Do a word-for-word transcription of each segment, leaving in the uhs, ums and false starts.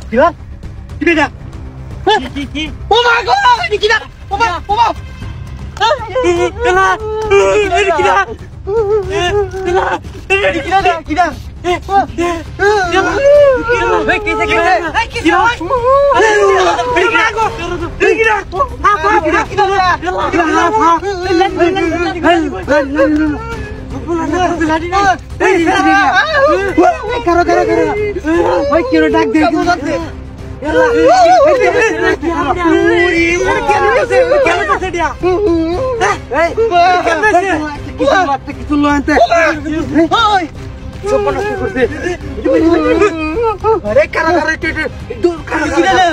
কিরা কিরা কি কি ও মা গো কি কিরা ও মা ও মা কিরা কিরা কিরা কিরা करो करो करो भाई क्यों डाक दे अरे करो करो दूर करो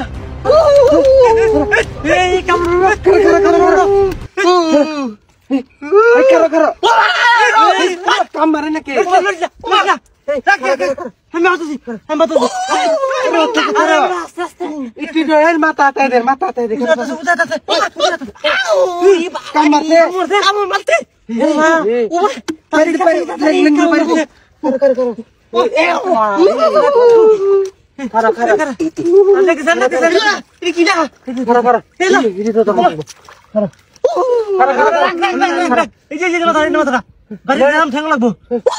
करो करो करो काम मारे ना के हम आते सी हम आते सी इतनी डर माता आता है माता आता है देखो काम मारते काम मारते परी परी परी परी करो करो करो करो करो अंदर के अंदर के अंदर ये क्या करो करो ये तो तो करो करो करो ये ये मत मत गाड़ी नाम ठेंग লাগবো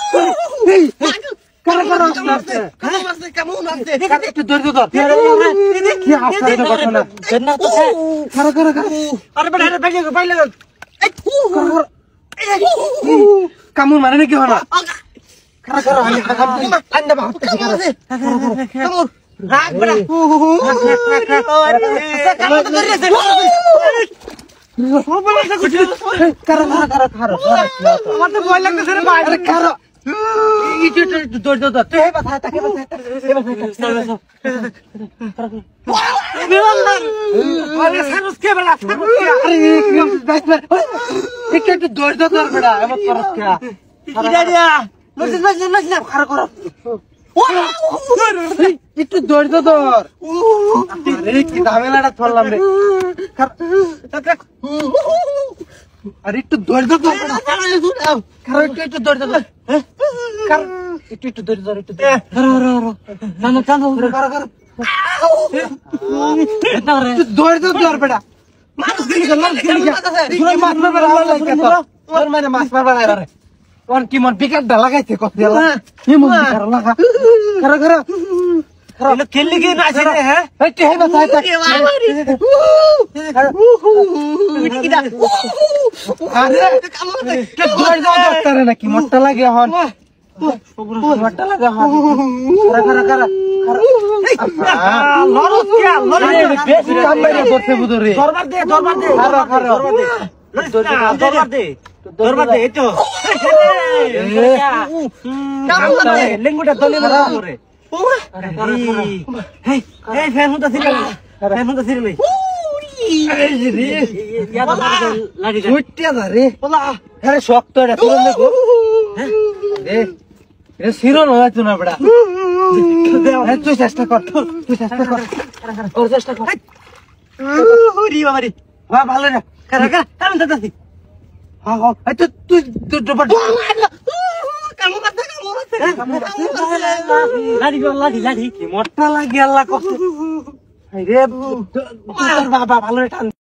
करो करो खाना मारते केमन मारते একটু ধৈর্য ধর কি আস্তে কথা না জন্না তো करो करो करो अरे बड़ा अरे बैठ बैठ लग करो কামুন মানে কি হনা करो करो अंडा बाप करो करो राग बड़ा करो करो करो करो मतलब बोल लगता सर अरे करो ये जो दौड़ दौड़ तो है बता ताकि बता अरे सर उसके बड़ा अरे बस बस एक तो दौड़ दौड़ दौड़ बड़ा है मत करो क्या इधर या बस बस बस करो करो একটু দৌড় তো তোর আরে কি ঝামেলাটা ধরলাম রে আরে একটু দৌড় তো তোর কারণ একটু একটু দৌড় তো কারণ একটু একটু দৌড় দৌড় একটু ধরো ধরো জানো জানো করো করো একটু দৌড় তো তোর বেটা মাছ গলি গেল গলি যা তুই মাছ মারবার লাগে তো তোর মানে মাছ মারবার আরে और की मन पिकअप डाला गए थे कौन डाला ये मुझे कर लगा करो करो करो ये खेलने की ना चलते हैं भाई क्या है बताए तक अरे क्या दौड़ दौड़ करता है ना कि मोटा लगे हॉन मोटा लगा हॉन करो करो करो लॉरो क्या लॉरो बेस काम मेरे बोलते बुदरे दरबार दे दरबार दे करो करो दरबार दे दरबार दे तो लिंगुटा दले लगा रे हे हे फैन होता सिरे फैन होता सिरे ले अरे रे याद लाडी छुट्टिया था रे बोला अरे शौक तो है तुरंत देखो ए ये सिरो न है तू ना बड़ा है तू चेष्टा कर तू चेष्टा कर और चेष्टा कर री बाबा रे वाह ভালো রে कर कर काम दादा सी हां हां तो तू तू डबल काम करते काम करते लाडी लाडी लाडी मोटा লাগে আল্লাহ কষ্ট রে তোর বাবা ভালো রে